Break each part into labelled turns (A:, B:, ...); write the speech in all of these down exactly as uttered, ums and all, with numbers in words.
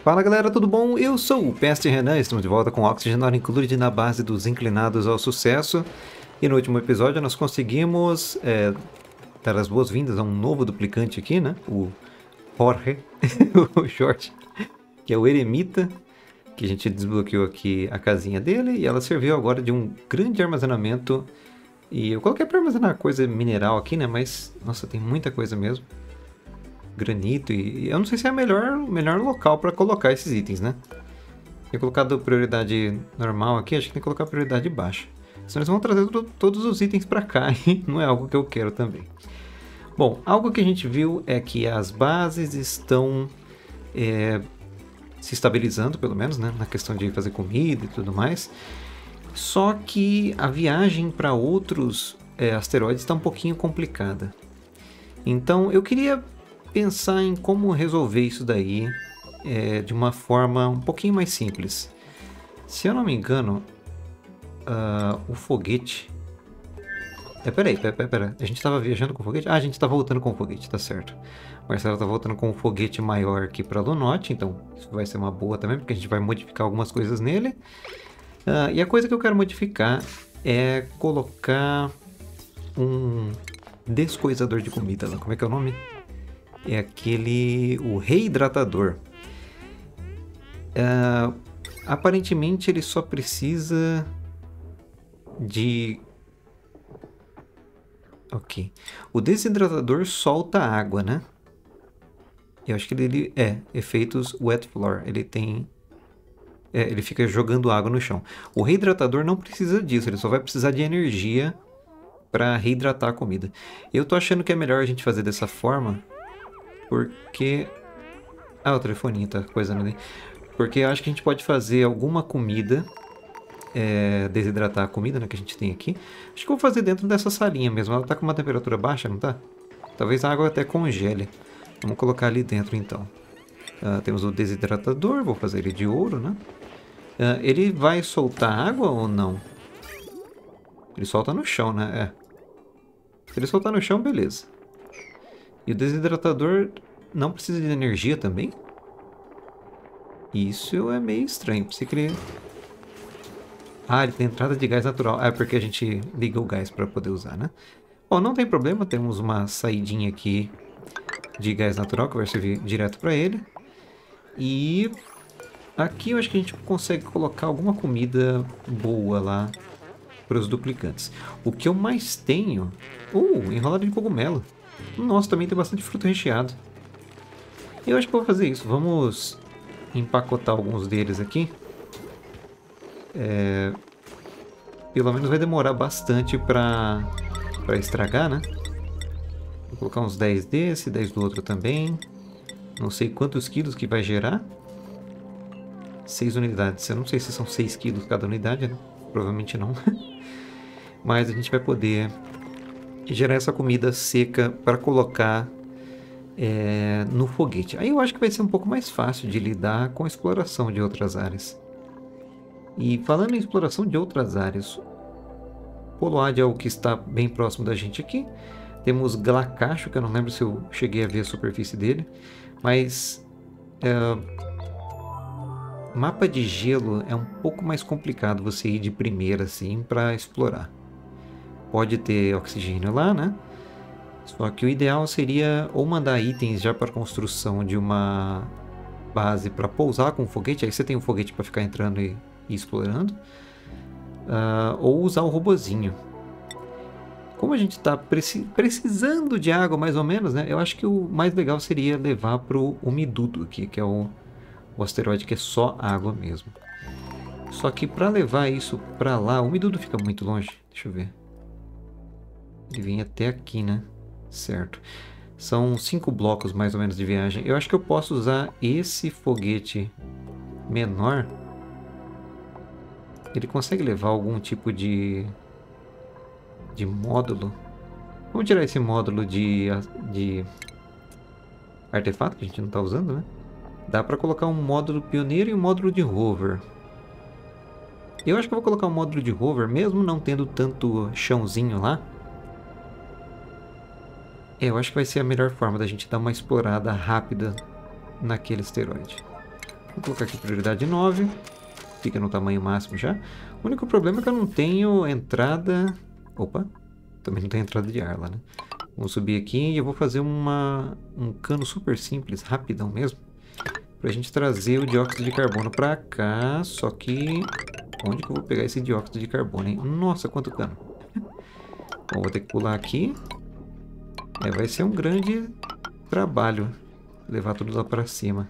A: Fala galera, tudo bom? Eu sou o Peste Renan, estamos de volta com Oxygen Included na base dos Inclinados ao Sucesso. E no último episódio nós conseguimos é, dar as boas-vindas a um novo duplicante aqui, né? O Jorge, o Short, que é o Eremita, que a gente desbloqueou aqui a casinha dele e ela serviu agora de um grande armazenamento. E eu coloquei para armazenar coisa mineral aqui, né? Mas, nossa, tem muita coisa mesmo. Granito e eu não sei se é o melhor, melhor local para colocar esses itens, né? Tinha colocado prioridade normal aqui, acho que tem que colocar prioridade baixa. Senão eles vão trazer to todos os itens para cá e não é algo que eu quero também. Bom, algo que a gente viu é que as bases estão é, se estabilizando, pelo menos, né? Na questão de fazer comida e tudo mais. Só que a viagem para outros é, asteroides está um pouquinho complicada. Então eu queria pensar em como resolver isso daí é, de uma forma um pouquinho mais simples. Se eu não me engano, uh, o foguete... É, peraí, peraí, peraí, peraí, a gente estava viajando com o foguete? Ah, a gente está voltando com o foguete, tá certo. O Marcelo está voltando com o foguete maior aqui para Lunote, então isso vai ser uma boa também, porque a gente vai modificar algumas coisas nele. Uh, e a coisa que eu quero modificar é colocar um descoisador de comida lá. Como é que é o nome? É aquele... o reidratador. Uh, aparentemente ele só precisa de... Ok. O desidratador solta água, né? Eu acho que ele... é, efeitos wet floor. Ele tem... É, ele fica jogando água no chão. O reidratador não precisa disso. Ele só vai precisar de energia para reidratar a comida. Eu tô achando que é melhor a gente fazer dessa forma... Porque... Ah, o telefoninho tá coisando ali. Porque eu acho que a gente pode fazer alguma comida. É, desidratar a comida, né, que a gente tem aqui. Acho que eu vou fazer dentro dessa salinha mesmo. Ela tá com uma temperatura baixa, não tá? Talvez a água até congele. Vamos colocar ali dentro então. Uh, temos o desidratador. Vou fazer ele de ouro, né? Uh, ele vai soltar água ou não? Ele solta no chão, né? É. Se ele soltar no chão, beleza. E o desidratador não precisa de energia também? Isso é meio estranho. Pensei que ele... Ah, ele tem entrada de gás natural. Ah, é porque a gente liga o gás para poder usar, né? Bom, não tem problema. Temos uma saidinha aqui de gás natural que vai servir direto para ele. E aqui eu acho que a gente consegue colocar alguma comida boa lá para os duplicantes. O que eu mais tenho... Uh, enrolado de cogumelo. Nossa, também tem bastante fruto recheado. Eu acho que vou fazer isso. Vamos empacotar alguns deles aqui. É... Pelo menos vai demorar bastante para para estragar, né? Vou colocar uns dez desse, dez do outro também. Não sei quantos quilos que vai gerar. seis unidades. Eu não sei se são seis quilos cada unidade, né? Provavelmente não. Mas a gente vai poder gerar essa comida seca para colocar é, no foguete. Aí eu acho que vai ser um pouco mais fácil de lidar com a exploração de outras áreas. E falando em exploração de outras áreas, Poload é o que está bem próximo da gente aqui. Temos Glacacho, que eu não lembro se eu cheguei a ver a superfície dele. Mas é, mapa de gelo é um pouco mais complicado você ir de primeira assim para explorar. Pode ter oxigênio lá, né? Só que o ideal seria ou mandar itens já para construção de uma base para pousar com o foguete. Aí você tem um foguete para ficar entrando e, e explorando. Uh, ou usar o robozinho. Como a gente está preci precisando de água mais ou menos, né? Eu acho que o mais legal seria levar para o Umidudo aqui, que é o, o asteroide que é só água mesmo. Só que para levar isso para lá, o Umidudo fica muito longe. Deixa eu ver. Ele vem até aqui, né? Certo. São cinco blocos mais ou menos de viagem. Eu acho que eu posso usar esse foguete menor. Ele consegue levar algum tipo de... de módulo. Vamos tirar esse módulo de... de artefato que a gente não está usando, né? Dá para colocar um módulo pioneiro e um módulo de rover. Eu acho que eu vou colocar um módulo de rover, mesmo não tendo tanto chãozinho lá. É, eu acho que vai ser a melhor forma da gente dar uma explorada rápida naquele asteroide. Vou colocar aqui prioridade nove. Fica no tamanho máximo já. O único problema é que eu não tenho entrada... Opa! Também não tem entrada de ar lá, né? Vamos subir aqui e eu vou fazer uma, um cano super simples, rapidão mesmo. Pra gente trazer o dióxido de carbono pra cá. Só que... onde que eu vou pegar esse dióxido de carbono, hein? Nossa, quanto cano! Bom, vou ter que pular aqui. É, vai ser um grande trabalho levar tudo lá pra cima.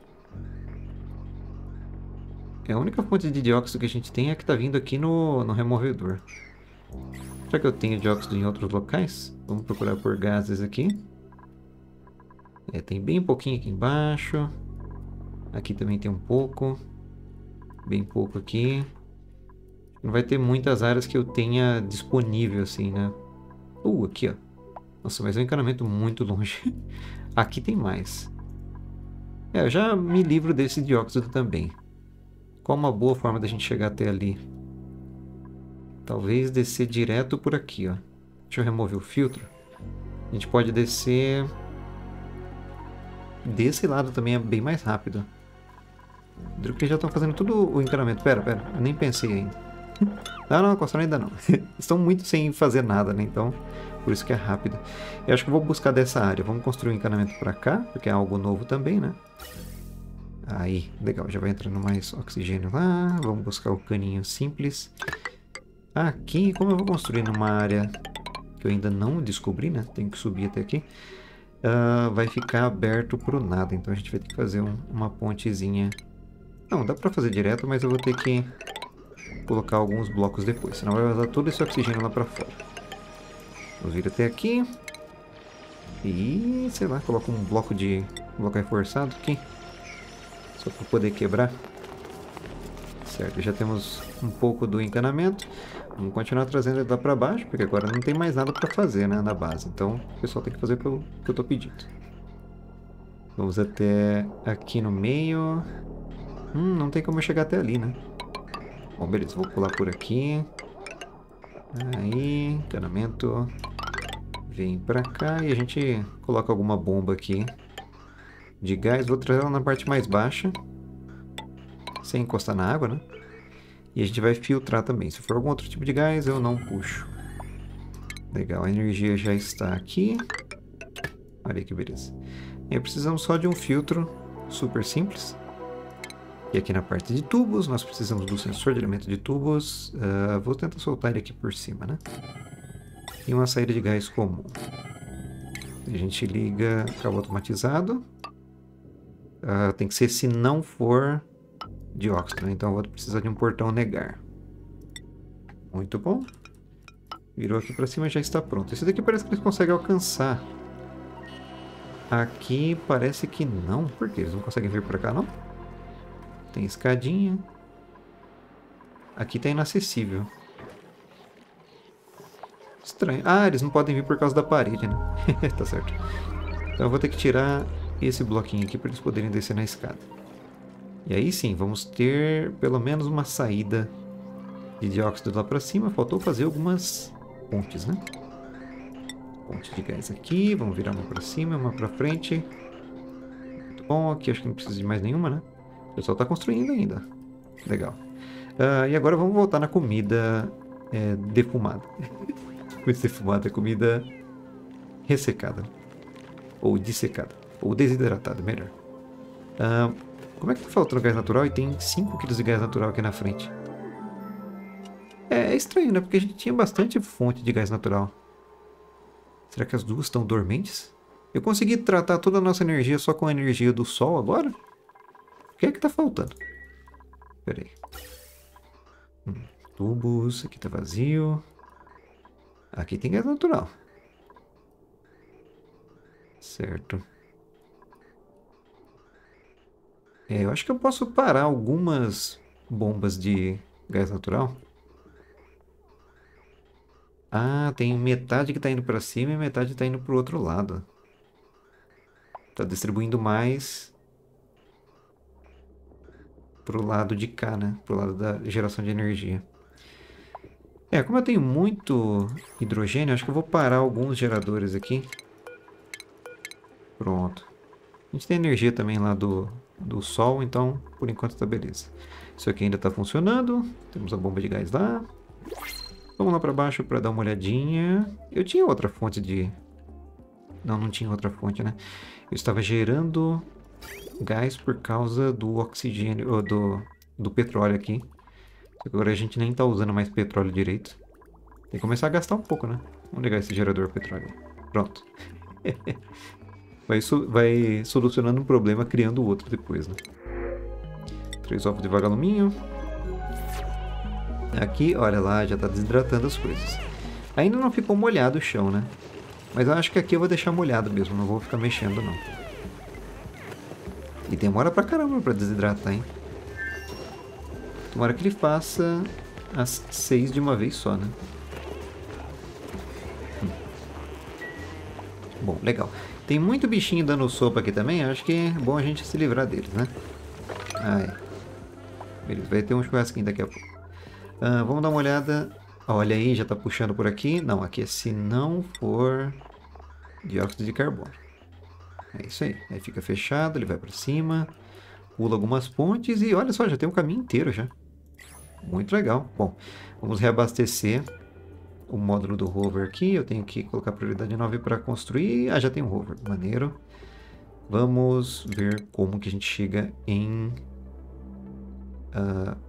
A: É, a única fonte de dióxido que a gente tem é que está vindo aqui no, no removedor. Será que eu tenho dióxido em outros locais? Vamos procurar por gases aqui. É, tem bem pouquinho aqui embaixo. Aqui também tem um pouco. Bem pouco aqui. Não vai ter muitas áreas que eu tenha disponível assim, né? Uh, aqui ó. Nossa, mas é um encanamento muito longe. Aqui tem mais. É, eu já me livro desse dióxido também. Qual uma boa forma da gente chegar até ali? Talvez descer direto por aqui, ó. Deixa eu remover o filtro. A gente pode descer... desse lado também é bem mais rápido. Porque já estão fazendo tudo o encanamento. Pera, pera. Eu nem pensei ainda. Não, não, construção ainda não. Estão muito sem fazer nada, né? Então, por isso que é rápido. Eu acho que eu vou buscar dessa área. Vamos construir um encanamento para cá, porque é algo novo também, né? Aí, legal, já vai entrando mais oxigênio lá. Vamos buscar o caninho simples. Aqui, como eu vou construir numa área que eu ainda não descobri, né? Tenho que subir até aqui. Uh, vai ficar aberto pro nada. Então a gente vai ter que fazer um, uma pontezinha. Não, dá pra fazer direto, mas eu vou ter que colocar alguns blocos depois. Senão vai vazar todo esse oxigênio lá pra fora. Vamos vir até aqui. E, sei lá, coloca um bloco de... um bloco reforçado aqui. Só para poder quebrar. Certo, já temos um pouco do encanamento. Vamos continuar trazendo ele lá para baixo, porque agora não tem mais nada para fazer, né, na base. Então o pessoal tem que fazer o que eu, que eu tô pedindo. Vamos até aqui no meio. Hum, não tem como eu chegar até ali, né? Bom, beleza, vou pular por aqui. Aí, encanamento. Vem para cá e a gente coloca alguma bomba aqui de gás. Vou trazer ela na parte mais baixa, sem encostar na água, né? E a gente vai filtrar também. Se for algum outro tipo de gás, eu não puxo. Legal, a energia já está aqui. Olha que beleza. E aí precisamos só de um filtro super simples. E aqui na parte de tubos, nós precisamos do sensor de elemento de tubos. Uh, vou tentar soltar ele aqui por cima, né? E uma saída de gás comum. A gente liga cabo automatizado. Uh, tem que ser se não for dióxido, né? Então eu vou precisar de um portão negar. Muito bom. Virou aqui para cima e já está pronto. Esse daqui parece que eles conseguem alcançar. Aqui parece que não. Por quê? Eles não conseguem vir para cá, não? Tem escadinha. Aqui está inacessível. Estranho. Ah, eles não podem vir por causa da parede, né? Tá certo. Então eu vou ter que tirar esse bloquinho aqui para eles poderem descer na escada. E aí sim, vamos ter pelo menos uma saída de dióxido lá para cima. Faltou fazer algumas pontes, né? Ponte de gás aqui. Vamos virar uma para cima, uma para frente. Muito bom. Aqui acho que não precisa de mais nenhuma, né? O pessoal está construindo ainda. Legal. Uh, e agora vamos voltar na comida é, defumada. Comida defumada é comida ressecada. Ou dissecada. Ou desidratada, melhor. Uh, como é que tá faltando gás natural e tem cinco quilos de gás natural aqui na frente? É, é estranho, né? Porque a gente tinha bastante fonte de gás natural. Será que as duas estão dormentes? Eu consegui tratar toda a nossa energia só com a energia do sol agora? O que é que tá faltando? Pera aí. Hum, tubos, aqui tá vazio. Aqui tem gás natural. Certo. É, eu acho que eu posso parar algumas bombas de gás natural. Ah, tem metade que está indo para cima e metade está indo para o outro lado. Está distribuindo mais para o lado de cá, né? Para o lado da geração de energia. É, como eu tenho muito hidrogênio, acho que eu vou parar alguns geradores aqui. Pronto. A gente tem energia também lá do, do sol, então por enquanto tá beleza. Isso aqui ainda tá funcionando. Temos a bomba de gás lá. Vamos lá para baixo para dar uma olhadinha. Eu tinha outra fonte de... Não, não tinha outra fonte, né? Eu estava gerando gás por causa do oxigênio, ou do, do petróleo aqui. Agora a gente nem tá usando mais petróleo direito. Tem que começar a gastar um pouco, né? Vamos ligar esse gerador petróleo. Pronto. vai, vai solucionando um problema, criando outro depois, né? Três ovos de vagaluminho. Aqui, olha lá, já tá desidratando as coisas. Ainda não ficou molhado o chão, né? Mas eu acho que aqui eu vou deixar molhado mesmo, não vou ficar mexendo não. E demora pra caramba pra desidratar, hein? Tomara que ele faça as seis de uma vez só, né? Hum. Bom, legal. Tem muito bichinho dando sopa aqui também, acho que é bom a gente se livrar deles, né? Ah, é. Beleza, vai ter um churrasquinho daqui a pouco. Ah, vamos dar uma olhada. Olha aí, já tá puxando por aqui. Não, aqui é se não for dióxido de carbono. É isso aí. Aí fica fechado, ele vai para cima, pula algumas pontes e olha só, já tem um caminho inteiro já. Muito legal. Bom, vamos reabastecer o módulo do rover aqui. Eu tenho que colocar prioridade nove para construir. Ah, já tem um rover. Maneiro. Vamos ver como que a gente chega em... Uh...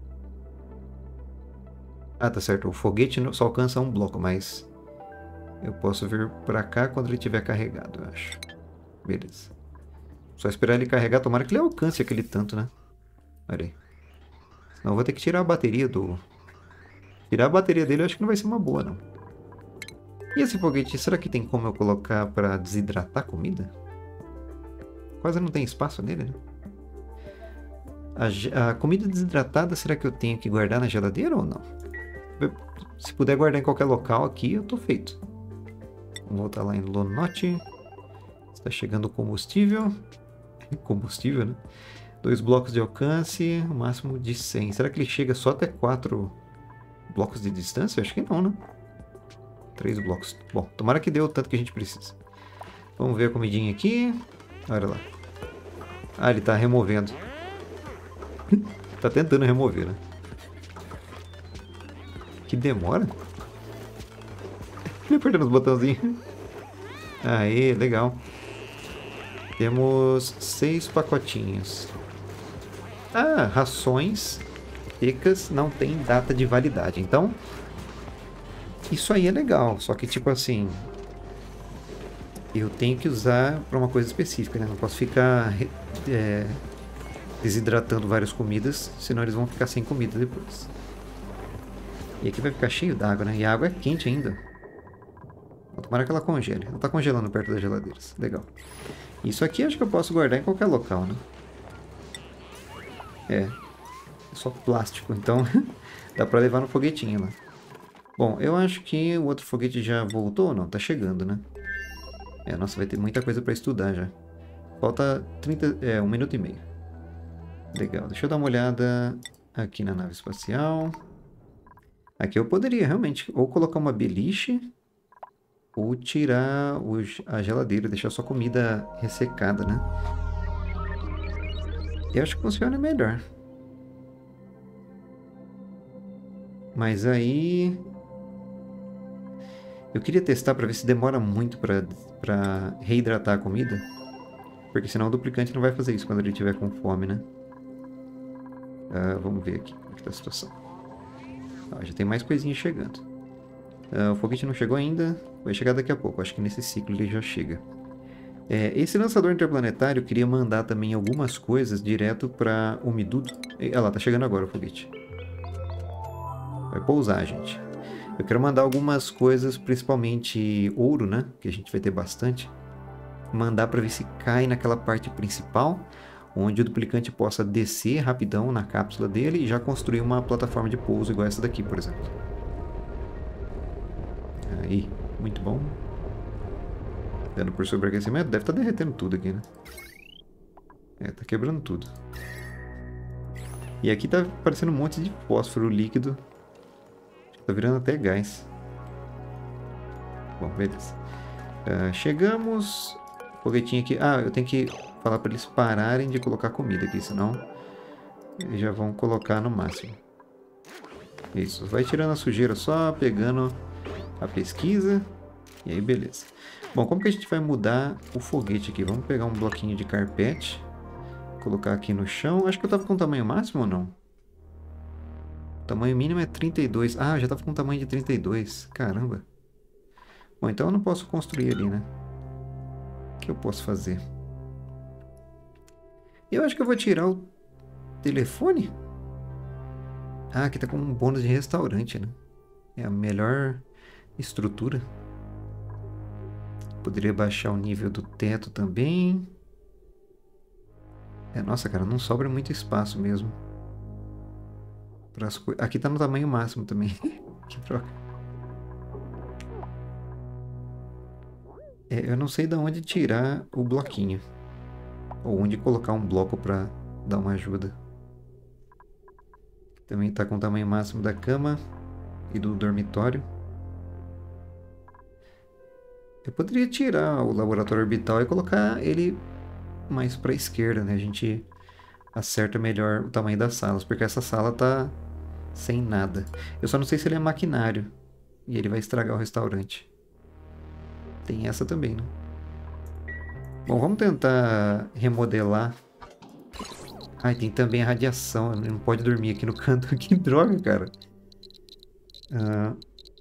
A: Ah, tá certo. O foguete só alcança um bloco, mas eu posso vir para cá quando ele estiver carregado, eu acho. Beleza. Só esperar ele carregar. Tomara que ele alcance aquele tanto, né? Olha aí. Senão eu vou ter que tirar a bateria do... Tirar a bateria dele eu acho que não vai ser uma boa, não. E esse foguete, será que tem como eu colocar para desidratar comida? Quase não tem espaço nele, né? A, a comida desidratada, será que eu tenho que guardar na geladeira ou não? Se puder guardar em qualquer local aqui, eu tô feito. Vamos voltar lá em Lonote. Está chegando o combustível. Combustível, né? Dois blocos de alcance, o máximo de cem. Será que ele chega só até quatro blocos de distância? Acho que não, né? Três blocos. Bom, tomara que dê o tanto que a gente precisa. Vamos ver a comidinha aqui. Olha lá. Ah, ele tá removendo. Tá tentando remover, né? Que demora. Ele apertando os botãozinhos. Aê, legal. Temos seis pacotinhos. Ah, rações secas não tem data de validade. Então, isso aí é legal. Só que, tipo assim, eu tenho que usar para uma coisa específica, né? Não posso ficar é, desidratando várias comidas, senão eles vão ficar sem comida depois. E aqui vai ficar cheio d'água, né? E a água é quente ainda. Tomara que ela congele. Ela tá congelando perto das geladeiras. Legal. Isso aqui acho que eu posso guardar em qualquer local, né? É. É só plástico, então dá pra levar no foguetinho lá. Bom, eu acho que o outro foguete já voltou ou não? Tá chegando, né? É, nossa, vai ter muita coisa pra estudar já. Falta trinta, é, um minuto e meio. Legal, deixa eu dar uma olhada aqui na nave espacial. Aqui eu poderia realmente ou colocar uma beliche ou tirar os, a geladeira, deixar só comida ressecada, né? Eu acho que funciona melhor. Mas aí... eu queria testar para ver se demora muito para reidratar a comida. Porque senão o duplicante não vai fazer isso quando ele estiver com fome, né? Uh, vamos ver aqui como é que tá a situação. Ah, já tem mais coisinhas chegando. Uh, o foguete não chegou ainda. Vai chegar daqui a pouco. Acho que nesse ciclo ele já chega. É, esse lançador interplanetário queria mandar também algumas coisas direto para o Umidudo. Olha lá, tá chegando agora o foguete. Vai pousar, gente. Eu quero mandar algumas coisas, principalmente ouro, né? Que a gente vai ter bastante. Mandar para ver se cai naquela parte principal, onde o duplicante possa descer rapidão na cápsula dele e já construir uma plataforma de pouso igual essa daqui, por exemplo. Aí, muito bom. Dando por sobreaquecimento, deve estar derretendo tudo aqui, né? É, tá quebrando tudo. E aqui tá aparecendo um monte de fósforo líquido. Tá virando até gás. Bom, beleza. Uh, chegamos. Foguetinho aqui. Ah, eu tenho que falar para eles pararem de colocar comida aqui, senão eles já vão colocar no máximo. Isso, vai tirando a sujeira só, pegando a pesquisa, e aí beleza. Bom, como que a gente vai mudar o foguete aqui? Vamos pegar um bloquinho de carpete, colocar aqui no chão. Acho que eu tava com o tamanho máximo ou não? O tamanho mínimo é trinta e dois. Ah, eu já tava com o tamanho de trinta e dois. Caramba. Bom, então eu não posso construir ali, né? O que eu posso fazer? Eu acho que eu vou tirar o telefone. Ah, aqui tá com um bônus de restaurante, né? É a melhor estrutura. Poderia baixar o nível do teto também. É, nossa, cara, não sobra muito espaço mesmo. Pras co... Aqui tá no tamanho máximo também. Que troca. É, eu não sei de onde tirar o bloquinho. Ou onde colocar um bloco pra dar uma ajuda. Também tá com o tamanho máximo da cama e do dormitório. Eu poderia tirar o laboratório orbital e colocar ele mais para a esquerda, né? A gente acerta melhor o tamanho das salas, porque essa sala tá sem nada. Eu só não sei se ele é maquinário e ele vai estragar o restaurante. Tem essa também, né? Bom, vamos tentar remodelar. Ai, tem também a radiação. Não pode dormir aqui no canto. Que droga, cara. Ah...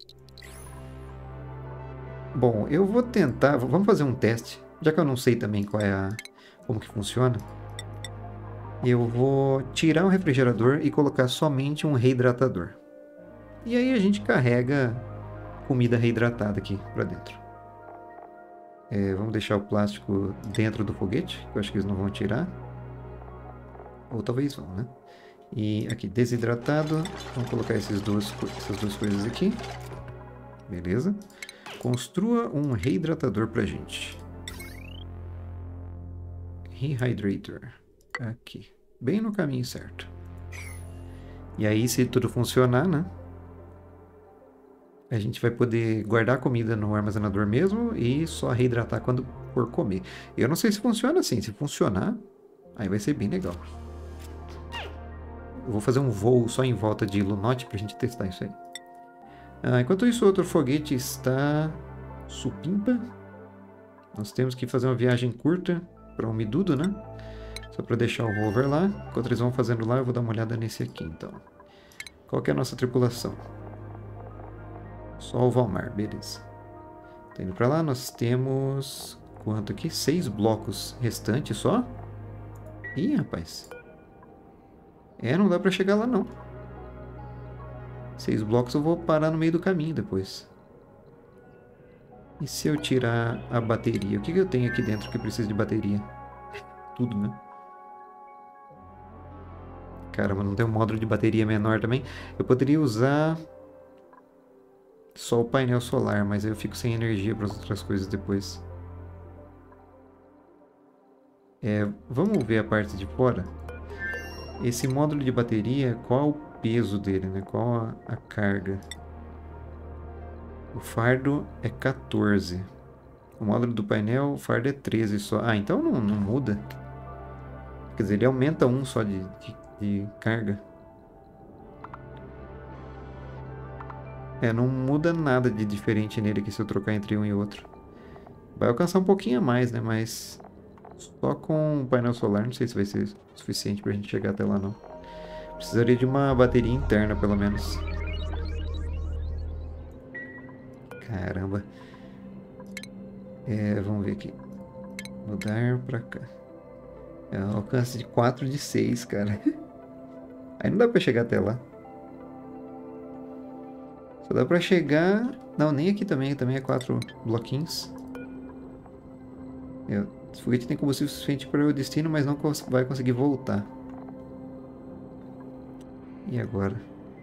A: Bom, eu vou tentar... Vamos fazer um teste. Já que eu não sei também qual é a... como que funciona. Eu vou tirar o refrigerador e colocar somente um reidratador. E aí a gente carrega comida reidratada aqui pra dentro. É, vamos deixar o plástico dentro do foguete, que eu acho que eles não vão tirar. Ou talvez vão, né? E aqui, desidratado. Vamos colocar esses duas, essas duas coisas aqui. Beleza. Construa um reidratador pra gente. Rehydrator. Aqui. Bem no caminho certo. E aí, se tudo funcionar, né? A gente vai poder guardar a comida no armazenador mesmo e só reidratar quando for comer. Eu não sei se funciona assim. Se funcionar, aí vai ser bem legal. Eu vou fazer um voo só em volta de Lunote pra gente testar isso aí. Ah, enquanto isso, outro foguete está supimpa. Nós temos que fazer uma viagem curta para o Umidudo, né? Só para deixar o rover lá. Enquanto eles vão fazendo lá, eu vou dar uma olhada nesse aqui, então. Qual que é a nossa tripulação? Só o Valmar, beleza. Tá indo para lá, nós temos... Quanto aqui? Seis blocos restantes só? Ih, rapaz. É, não dá para chegar lá, não. Seis blocos eu vou parar no meio do caminho depois. E se eu tirar a bateria? O que, que eu tenho aqui dentro que precisa de bateria? Tudo, né? Caramba, não tem um módulo de bateria menor também. Eu poderia usar só o painel solar, mas aí eu fico sem energia para as outras coisas depois. É, vamos ver a parte de fora. Esse módulo de bateria, qual o peso dele, né? Qual a, a carga? O fardo é quatorze. O módulo do painel, o fardo é treze só. Ah, então não, não muda. Quer dizer, ele aumenta um só de, de, de carga. É, não muda nada de diferente nele aqui se eu trocar entre um e outro. Vai alcançar um pouquinho a mais, né? Mas só com o painel solar não sei se vai ser suficiente pra gente chegar até lá, não. Precisaria de uma bateria interna, pelo menos. Caramba. É, vamos ver aqui. Mudar pra cá. É um alcance de quatro de seis, cara. Aí não dá pra chegar até lá. Só dá pra chegar... Não, nem aqui também. Também é quatro bloquinhos. É, esse foguete tem combustível suficiente para o destino, mas não cons vai conseguir voltar. E agora?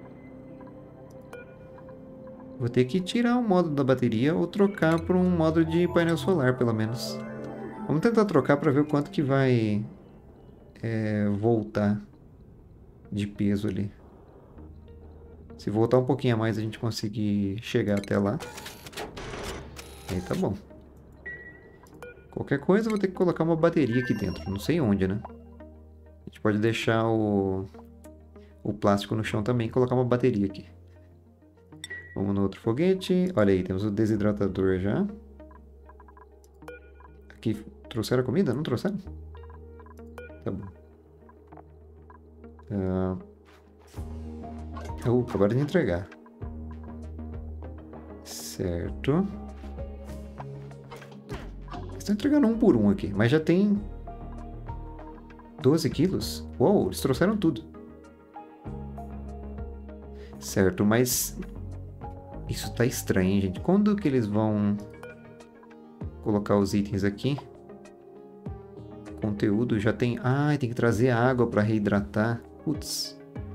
A: Vou ter que tirar o módulo da bateria ou trocar por um módulo de painel solar, pelo menos. Vamos tentar trocar para ver o quanto que vai é, voltar de peso ali. Se voltar um pouquinho a mais, a gente conseguir chegar até lá. Aí tá bom. Qualquer coisa eu vou ter que colocar uma bateria aqui dentro. Não sei onde, né? A gente pode deixar o, o plástico no chão também e colocar uma bateria aqui. Vamos no outro foguete. Olha aí, temos o desidratador já. Aqui, trouxeram a comida? Não trouxeram? Tá bom. Uh... Uh, acabaram de entregar. Certo. Estão entregando um por um aqui, mas já tem doze quilos. Uou, eles trouxeram tudo. Certo, mas isso tá estranho, hein, gente? Quando que eles vão colocar os itens aqui? Conteúdo já tem... Ah, tem que trazer água para reidratar. Putz.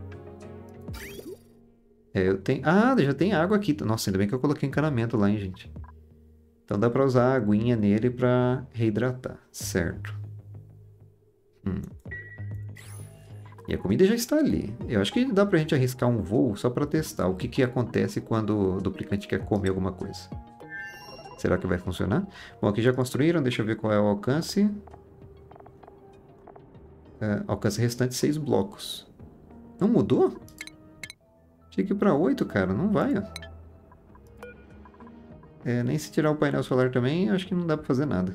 A: É, eu tenho... Ah, já tem água aqui. Nossa, ainda bem que eu coloquei encanamento lá, hein, gente. Então dá para usar a aguinha nele para reidratar. Certo. Hum. E a comida já está ali. Eu acho que dá pra gente arriscar um voo só para testar o que, que acontece quando o duplicante quer comer alguma coisa. Será que vai funcionar? Bom, aqui já construíram. Deixa eu ver qual é o alcance. É, alcance restante seis blocos. Não mudou? Tinha que ir para oito, cara. Não vai, ó. É, nem se tirar o painel solar também, acho que não dá para fazer nada.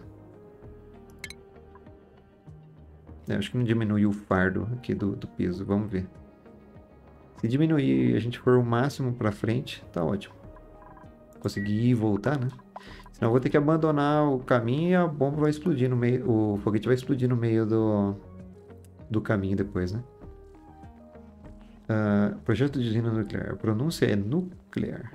A: É, acho que não diminuiu o fardo aqui do, do peso. Vamos ver. Se diminuir e a gente for o máximo para frente, tá ótimo. Conseguir voltar, né? Senão eu vou ter que abandonar o caminho e a bomba vai explodir no meio... O foguete vai explodir no meio do, do caminho depois, né? Uh, projeto de usina nuclear. A pronúncia é nuclear.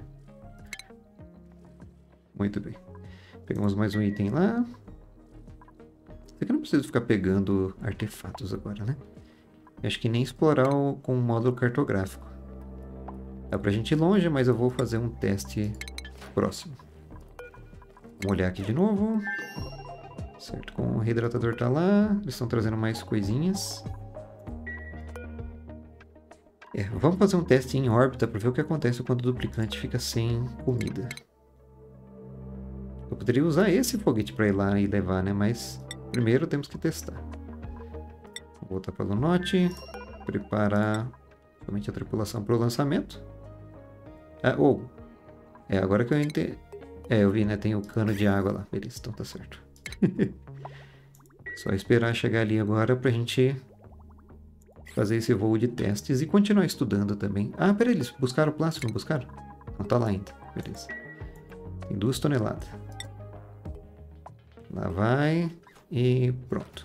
A: Muito bem. Pegamos mais um item lá. Sei que eu não preciso ficar pegando artefatos agora, né? Acho que nem explorar o, com o módulo cartográfico. Dá pra gente ir longe, mas eu vou fazer um teste próximo. Vamos olhar aqui de novo. Certo, com o reidratador tá lá. Eles estão trazendo mais coisinhas. É, vamos fazer um teste em órbita para ver o que acontece quando o duplicante fica sem comida. Eu poderia usar esse foguete para ir lá e levar, né? Mas primeiro temos que testar. Vou voltar para o Lunote. Preparar somente a tripulação para o lançamento. Ah, oh. É, agora que eu entendi. É, eu vi, né? Tem o cano de água lá. Beleza, então tá certo. Só esperar chegar ali agora pra gente fazer esse voo de testes e continuar estudando também. Ah, peraí, eles buscaram o plástico, não buscaram? Não tá lá ainda. Beleza. Tem duas toneladas. Lá vai. E pronto.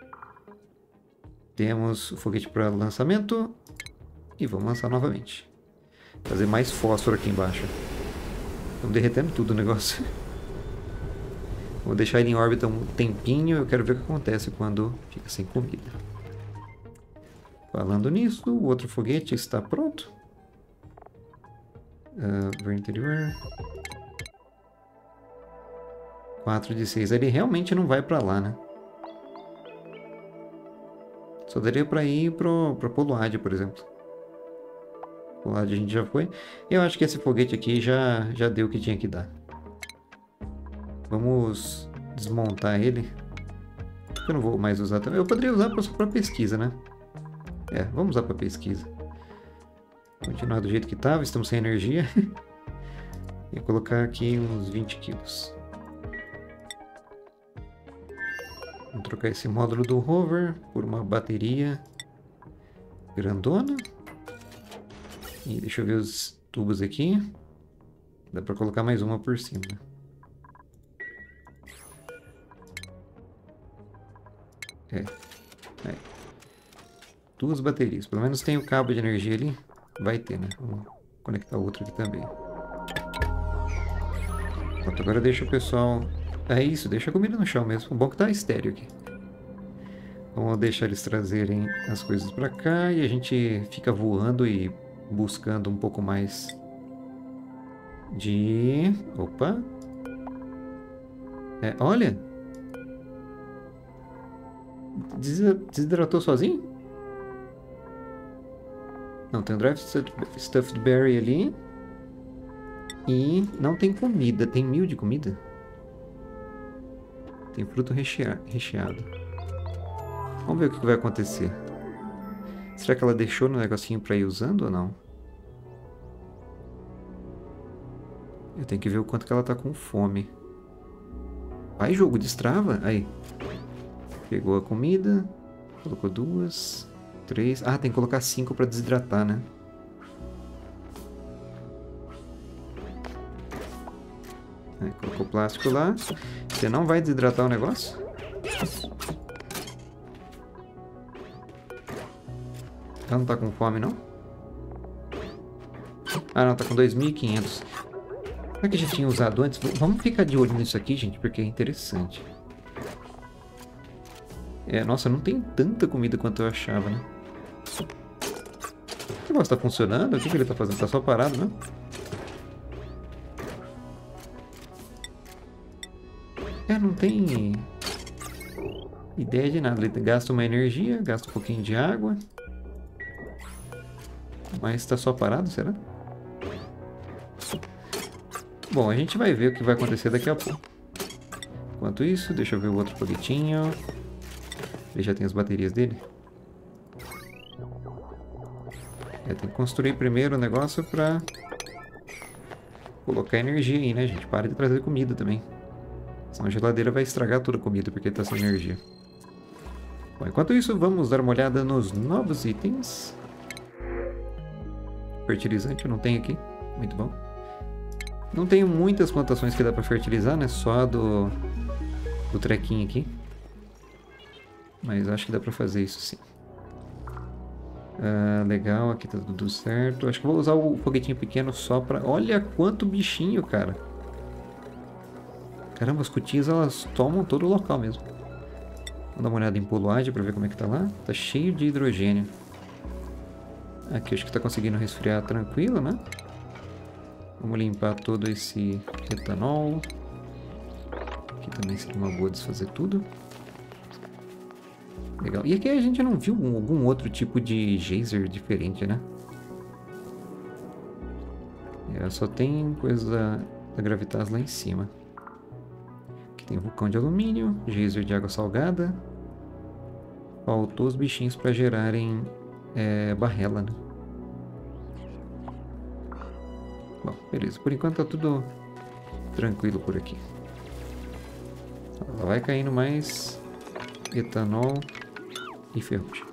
A: Temos o foguete para lançamento. E vamos lançar novamente. Fazer mais fósforo aqui embaixo. Estamos derretendo tudo o negócio. Vou deixar ele em órbita um tempinho. Eu quero ver o que acontece quando fica sem comida. Falando nisso, o outro foguete está pronto. Uh, ver interior. quatro de seis. Ele realmente não vai para lá, né? Só daria para ir para Poluade, por exemplo. Poluade a gente já foi. Eu acho que esse foguete aqui já, já deu o que tinha que dar. Vamos desmontar ele. Eu não vou mais usar também. Eu poderia usar para pesquisa, né? É, vamos usar para pesquisa. Continuar do jeito que estava, estamos sem energia. E colocar aqui uns vinte quilos. Vamos trocar esse módulo do rover por uma bateria grandona. E deixa eu ver os tubos aqui. Dá para colocar mais uma por cima. É. É. Duas baterias. Pelo menos tem o cabo de energia ali. Vai ter, né? Vamos conectar outro aqui também. Pronto, agora deixa o pessoal... É isso, deixa a comida no chão mesmo. O bom que tá estéreo aqui. Vamos deixar eles trazerem as coisas pra cá e a gente fica voando e buscando um pouco mais de... Opa! É, olha! Desidratou sozinho? Não, tem um Dry Stuffed Berry ali. E não tem comida. Tem mil de comida? Tem fruto rechea recheado. Vamos ver o que vai acontecer. Será que ela deixou no negocinho pra ir usando ou não? Eu tenho que ver o quanto que ela tá com fome. Vai, jogo, destrava. Aí. Pegou a comida. Colocou duas. Três. Ah, tem que colocar cinco pra desidratar, né? Aí, colocou plástico lá. Você não vai desidratar o negócio? Ela não tá com fome, não? Ah, não. Tá com dois mil e quinhentos. Como é que a gente tinha usado antes? Vamos ficar de olho nisso aqui, gente, porque é interessante. É, nossa, não tem tanta comida quanto eu achava, né? O negócio tá funcionando? O que, que ele tá fazendo? Tá só parado, né? É, não tem ideia de nada. Ele gasta uma energia, gasta um pouquinho de água. Mas tá só parado, será? Bom, a gente vai ver o que vai acontecer daqui a pouco. Enquanto isso, deixa eu ver o outro foguetinho. Ele já tem as baterias dele. É, tem que construir primeiro o negócio pra colocar energia aí, né, gente? Para de trazer comida também. Senão a geladeira vai estragar toda a comida porque tá sem energia. Bom, enquanto isso, vamos dar uma olhada nos novos itens. Fertilizante não tem aqui. Muito bom. Não tenho muitas plantações que dá pra fertilizar, né? Só a do, do trequinho aqui. Mas acho que dá pra fazer isso sim. Ah, legal, aqui tá tudo certo. Acho que vou usar o foguetinho pequeno só pra... Olha quanto bichinho, cara. Caramba, as cutinhas elas tomam todo o local mesmo. Vamos dar uma olhada em poluagem pra ver como é que tá lá. Tá cheio de hidrogênio. Aqui acho que tá conseguindo resfriar tranquilo, né? Vamos limpar todo esse etanol. Aqui também seria uma boa desfazer tudo. Legal. E aqui a gente não viu algum outro tipo de geyser diferente, né? É, só tem coisa da, da Gravitas lá em cima. Aqui tem vulcão de alumínio, geyser de água salgada. Faltou os bichinhos para gerarem é, barrela, né? Bom, beleza. Por enquanto tá tudo tranquilo por aqui. Ela vai caindo mais etanol e ferrugem.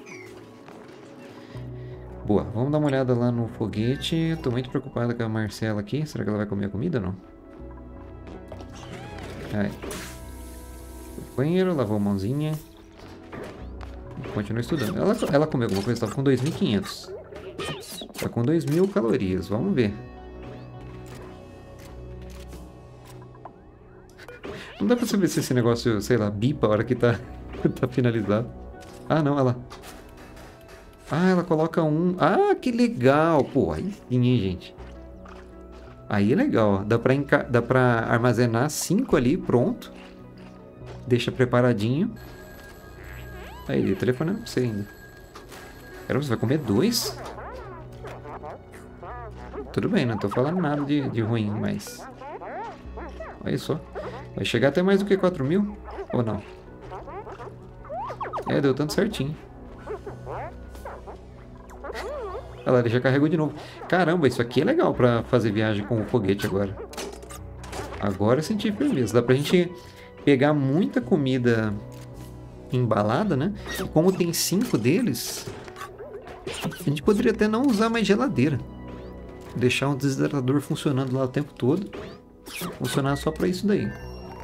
A: Boa, vamos dar uma olhada lá no foguete. Eu tô muito preocupado com a Marcela aqui. Será que ela vai comer a comida ou não? Aí. Banheiro, lavou a mãozinha. Continua estudando. Ela, ela comeu alguma coisa, estava com dois mil e quinhentos. Tá com dois mil calorias, vamos ver. Não dá pra saber se esse negócio, sei lá, bipa a hora que tá, tá finalizado. Ah, não, ela... Ah, ela coloca um... Ah, que legal! Pô, aí sim, hein, gente. Aí é legal, ó. Dá pra, enca... Dá pra armazenar cinco ali, pronto. Deixa preparadinho. Aí, ele telefonando pra você ainda. Caramba, você vai comer dois? Tudo bem, não tô falando nada de, de ruim, mas... Olha só. Vai chegar até mais do que quatro mil? Ou não? É, deu tanto certinho. Olha lá, ele já carregou de novo. Caramba, isso aqui é legal pra fazer viagem com o foguete agora. Agora eu senti firmeza. Dá pra gente pegar muita comida embalada, né? E como tem cinco deles, a gente poderia até não usar mais geladeira. Deixar um desidratador funcionando lá o tempo todo. Funcionar só pra isso daí.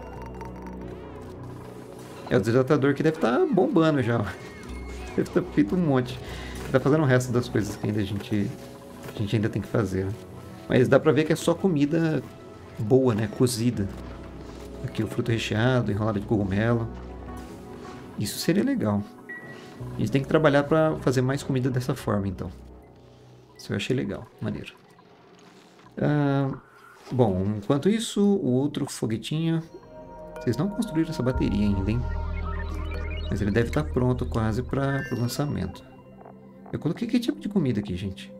A: É o desidratador que deve estar bombando já. Deve estar feito um monte. Tá fazendo o resto das coisas que ainda a gente, a gente ainda tem que fazer. Né? Mas dá pra ver que é só comida boa, né? Cozida. Aqui o fruto recheado, enrolado de cogumelo. Isso seria legal. A gente tem que trabalhar pra fazer mais comida dessa forma, então. Isso eu achei legal, maneiro. Ah, bom, enquanto isso, o outro foguetinho... Vocês não construíram essa bateria ainda, hein? Mas ele deve estar pronto quase para o lançamento. Eu coloquei que tipo de comida aqui, gente?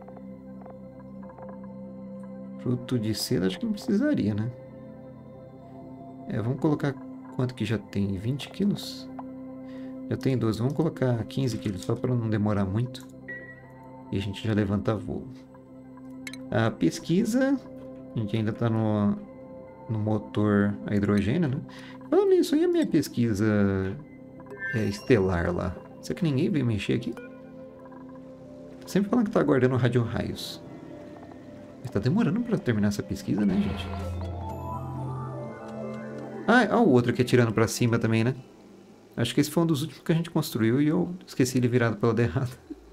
A: Fruto de seda, acho que não precisaria, né? É, vamos colocar Quanto que já tem? vinte quilos? Já tem doze. Vamos colocar quinze quilos, só para não demorar muito. E a gente já levanta voo. A pesquisa, a gente ainda está no, no motor a hidrogênio, né? Falando nisso, e a minha pesquisa é, estelar lá? Será que ninguém veio mexer aqui? Sempre falando que tá aguardando radio-raios. Mas tá demorando para terminar essa pesquisa, né, gente? Ah, ó o outro aqui atirando para cima também, né? Acho que esse foi um dos últimos que a gente construiu e eu esqueci ele virado pela errado.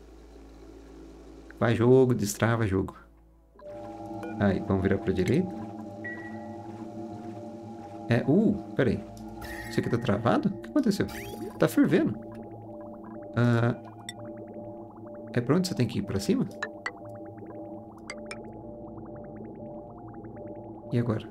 A: Vai jogo, destrava jogo. Aí, vamos virar pra direita. É, uh, peraí. Isso aqui tá travado? O que aconteceu? Tá fervendo. Ah, é pra onde você tem que ir? Pra cima? E agora?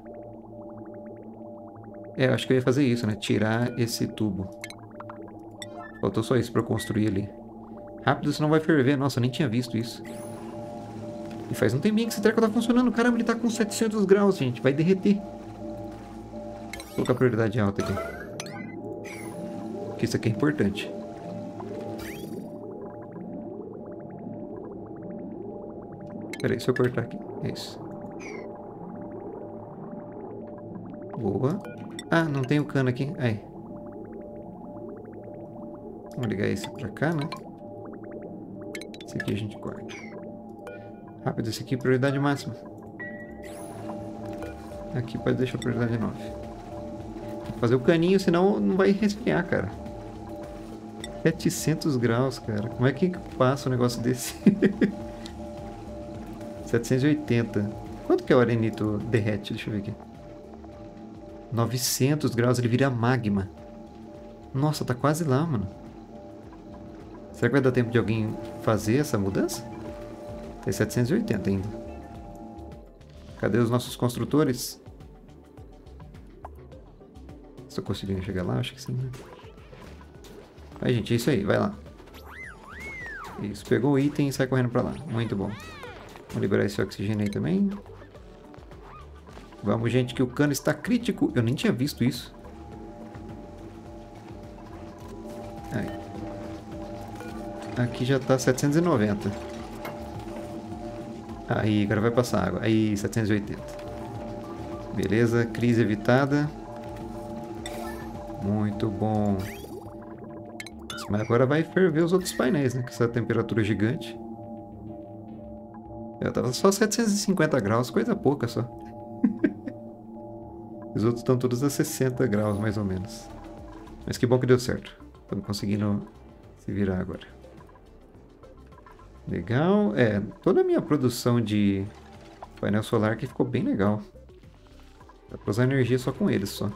A: É, eu acho que eu ia fazer isso, né? Tirar esse tubo. Faltou só isso pra eu construir ali. Rápido, senão vai ferver. Nossa, eu nem tinha visto isso. E faz um tempinho que esse treco tá funcionando. Caramba, ele tá com setecentos graus, gente. Vai derreter. Vou colocar a prioridade alta aqui. Porque isso aqui é importante. Pera aí, se eu cortar aqui. É isso. Boa. Ah, não tem o cano aqui. Aí. Vamos ligar esse pra cá, né? Esse aqui a gente corta. Rápido, esse aqui, prioridade máxima. Aqui pode deixar a prioridade nove. Tem que fazer o caninho, senão não vai resfriar, cara. setecentos graus, cara. Como é que passa um negócio desse? setecentos e oitenta. Quanto que é o arenito derrete? Deixa eu ver aqui. novecentos graus, ele vira magma. Nossa, tá quase lá, mano. Será que vai dar tempo de alguém fazer essa mudança? Tem setecentos e oitenta ainda. Cadê os nossos construtores? Se eu conseguir chegar lá, acho que sim, né? Aí, gente, é isso aí. Vai lá. Isso, pegou o item e sai correndo pra lá. Muito bom. Vamos liberar esse oxigênio aí também. Vamos, gente, que o cano está crítico. Eu nem tinha visto isso. Aí. Aqui já tá setecentos e noventa. Aí, agora vai passar água. Aí, setecentos e oitenta. Beleza, crise evitada. Muito bom. Mas agora vai ferver os outros painéis, né? Com essa temperatura gigante. Eu tava só setecentos e cinquenta graus, coisa pouca só. Os outros estão todos a sessenta graus, mais ou menos. Mas que bom que deu certo. Estamos conseguindo se virar agora. Legal. É, toda a minha produção de painel solar aqui ficou bem legal. Dá pra usar energia só com eles, só.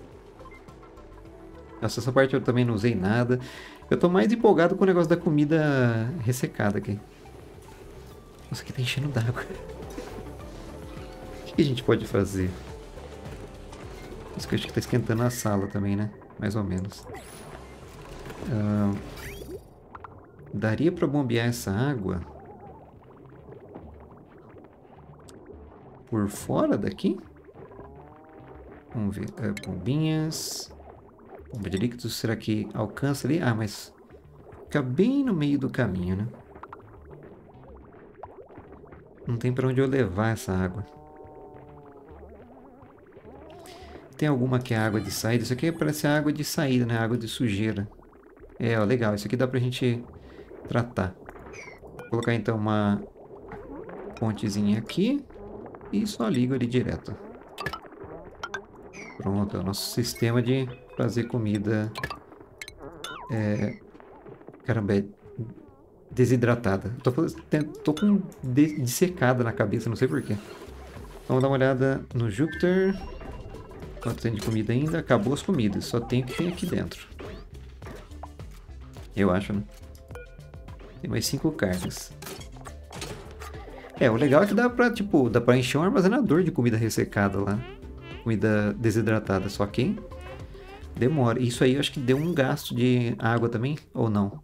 A: Nossa, essa parte eu também não usei nada. Eu tô mais empolgado com o negócio da comida ressecada aqui. Nossa, aqui tá enchendo d'água. O que a gente pode fazer? Isso que eu acho que tá esquentando a sala também, né? Mais ou menos. Ah, daria pra bombear essa água por fora daqui? Vamos ver. É, bombinhas. Bomba de líquidos, será que alcança ali? Ah, mas fica bem no meio do caminho, né? Não tem pra onde eu levar essa água. Tem alguma que é água de saída? Isso aqui parece água de saída, né? Água de sujeira. É, ó, legal. Isso aqui dá pra gente tratar. Vou colocar então uma pontezinha aqui e só ligo ali direto. Pronto, é o nosso sistema de fazer comida. É... Caramba, é desidratada. Tô, tô com dessecada na cabeça, não sei porquê. Vamos dar uma olhada no Júpiter. Quanto tem de comida ainda? Acabou as comidas, só tem o que tem aqui dentro. Eu acho, né? Tem mais cinco cargas. É, o legal é que dá pra, tipo, dá pra encher um armazenador de comida ressecada lá. Comida desidratada, só que demora. Isso aí eu acho que deu um gasto de água também, ou não?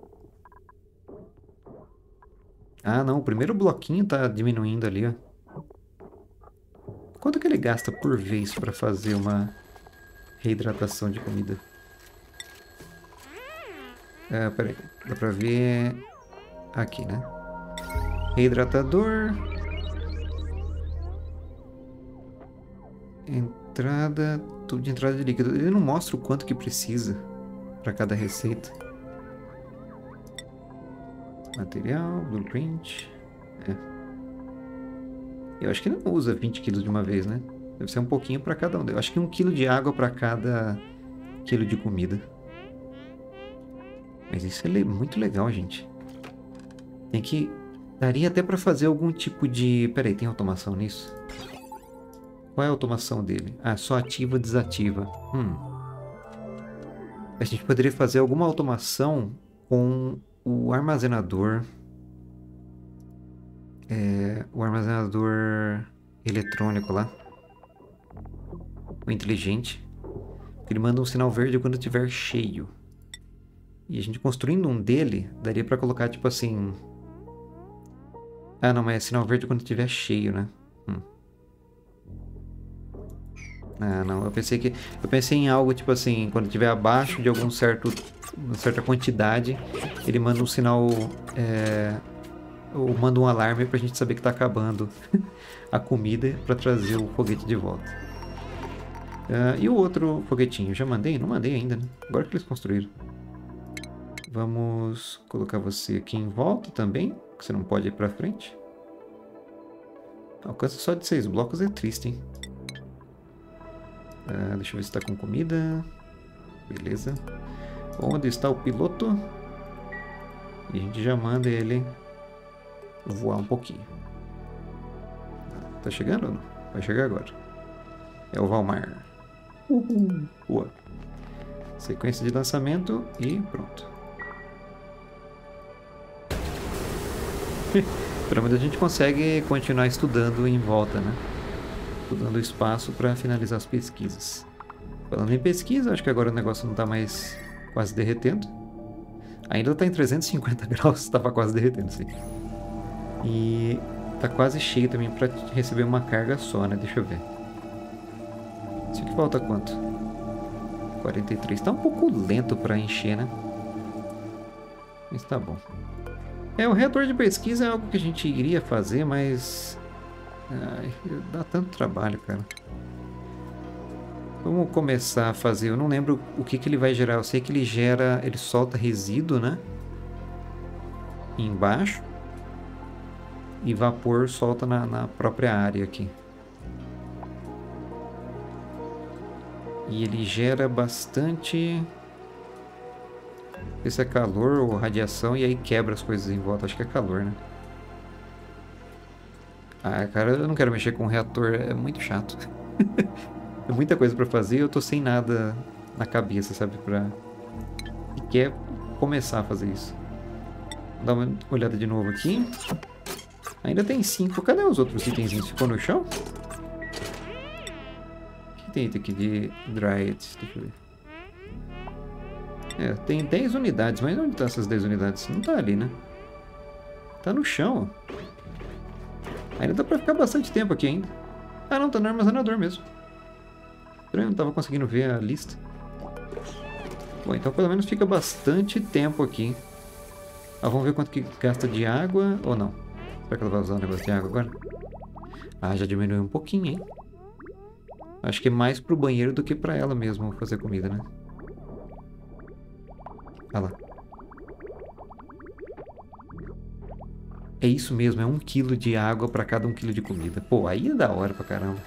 A: Ah, não, o primeiro bloquinho tá diminuindo ali, ó. Quanto que ele gasta por vez pra fazer uma Reidratação de comida. Ah, peraí. Dá pra ver aqui, né? Reidratador. Entrada. Tudo de entrada de líquido. Ele não mostra o quanto que precisa para cada receita. Material, blueprint. É. Eu acho que não usa vinte quilos de uma vez, né? Deve ser um pouquinho para cada um. Eu acho que um quilo de água para cada quilo de comida. Mas isso é muito legal, gente. Tem que... Daria até para fazer algum tipo de... Peraí, tem automação nisso? Qual é a automação dele? Ah, só ativa ou desativa. Hum. A gente poderia fazer alguma automação com o armazenador... É, o armazenador eletrônico lá. O inteligente. Ele manda um sinal verde quando estiver cheio. E a gente construindo um dele, daria pra colocar tipo assim... Ah, não, mas é sinal verde quando estiver cheio, né? Hum. Ah, não, eu pensei que... Eu pensei em algo tipo assim, quando estiver abaixo de algum certo... uma certa quantidade, ele manda um sinal... É, ou manda um alarme pra gente saber que tá acabando a comida pra trazer o foguete de volta. Uh, e o outro foguetinho? Já mandei? Não mandei ainda, né? Agora que eles construíram. Vamos colocar você aqui em volta também, que você não pode ir pra frente. Alcance só de seis blocos é triste, hein? Uh, deixa eu ver se tá com comida. Beleza. Onde está o piloto? E a gente já manda ele voar um pouquinho. Tá chegando ou não? Vai chegar agora. É o Valmar. Uhul. Boa. Sequência de lançamento e pronto. Pelo menos a gente consegue continuar estudando em volta, né? Estudando o espaço para finalizar as pesquisas. Falando em pesquisa, acho que agora o negócio não está mais quase derretendo. Ainda está em trezentos e cinquenta graus, estava quase derretendo, sim. E tá quase cheio também para receber uma carga só, né? Deixa eu ver. Isso aqui falta quanto? quarenta e três. Tá um pouco lento para encher, né? Mas tá bom. É, o reator de pesquisa é algo que a gente iria fazer, mas... Ai, dá tanto trabalho, cara. Vamos começar a fazer. Eu não lembro o que, que ele vai gerar. Eu sei que ele gera... Ele solta resíduo, né? Embaixo. E vapor solta na, na própria área aqui. E ele gera bastante... Esse é calor ou radiação e aí quebra as coisas em volta. Acho que é calor, né? Ah, cara, eu não quero mexer com o reator. É muito chato. É muita coisa pra fazer e eu tô sem nada na cabeça, sabe? Pra... E quer começar a fazer isso. Vou dar uma olhada de novo aqui. Ainda tem cinco. Cadê os outros itenzinhos? Ficou no chão? O que tem item aqui de Dryad? Deixa eu ver. É, tem dez unidades. Mas onde estão essas dez unidades? Não tá ali, né? Tá no chão. Ainda dá pra ficar bastante tempo aqui ainda. Ah, não. Tá no armazenador mesmo. Eu não tava conseguindo ver a lista. Bom, então pelo menos fica bastante tempo aqui. Ah, vamos ver quanto que gasta de água ou não. Será que ela vai usar o negócio de água agora? Ah, já diminuiu um pouquinho, hein? Acho que é mais pro banheiro do que pra ela mesmo fazer comida, né? Olha lá. É isso mesmo, é um quilo de água pra cada um quilo de comida. Pô, aí é da hora pra caramba.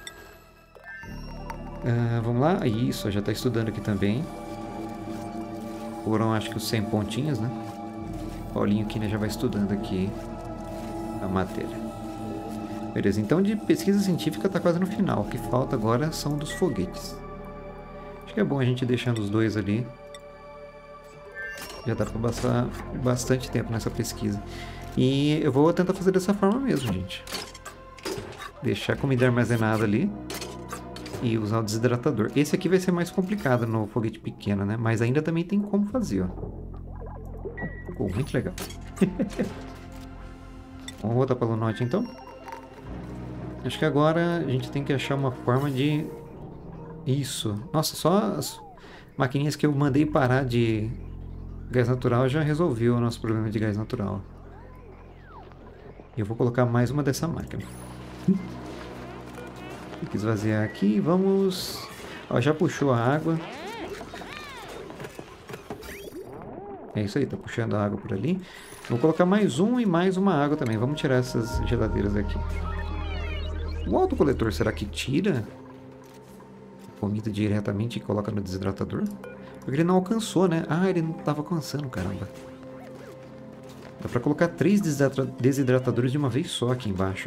A: Ah, vamos lá. Isso, já tá estudando aqui também. Foram acho que os cem pontinhos, né? Paulinho aqui, né, já vai estudando aqui a matéria. Beleza, então de pesquisa científica tá quase no final. O que falta agora são dos foguetes. Acho que é bom a gente deixando os dois ali. Já dá pra passar bastante tempo nessa pesquisa. E eu vou tentar fazer dessa forma mesmo, gente. Deixar a comida armazenada ali. E usar o desidratador. Esse aqui vai ser mais complicado no foguete pequeno, né? Mas ainda também tem como fazer, ó. Ficou muito legal. Vamos voltar para o Lunote, então. Acho que agora a gente tem que achar uma forma de Isso. Nossa, só as maquininhas que eu mandei parar de gás natural já resolveu o nosso problema de gás natural. Eu vou colocar mais uma dessa máquina. Tem que esvaziar aqui. Vamos... Ó, já puxou a água. É isso aí, tá puxando a água por ali. Vou colocar mais um e mais uma água também. Vamos tirar essas geladeiras daqui. O autocoletor, será que tira comida diretamente e coloca no desidratador? Porque ele não alcançou, né? Ah, ele não estava alcançando, caramba. Dá pra colocar três desidratadores de uma vez só aqui embaixo.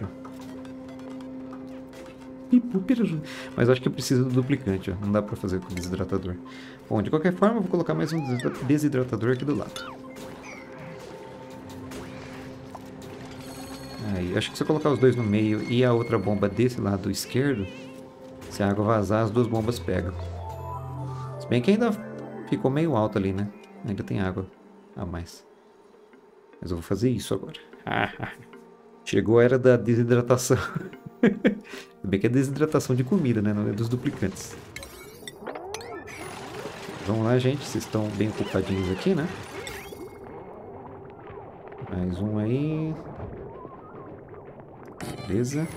A: Mas acho que eu preciso do duplicante, ó. Não dá pra fazer com o desidratador. Bom, de qualquer forma, eu vou colocar mais um desidratador aqui do lado. Aí, acho que se eu colocar os dois no meio e a outra bomba desse lado esquerdo, se a água vazar, as duas bombas pegam. Se bem que ainda ficou meio alto ali, né? Ainda tem água a mais. Mas eu vou fazer isso agora. Chegou a era da desidratação. Se bem que é desidratação de comida, né? Não é dos duplicantes. Vamos lá, gente. Vocês estão bem ocupadinhos aqui, né? Mais um aí. Beleza.